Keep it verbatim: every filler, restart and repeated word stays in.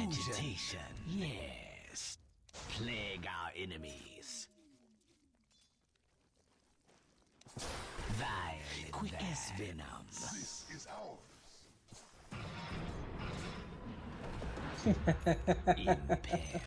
Agitation, yes. Plague our enemies. Vile quick as venom. This is ours. Impair.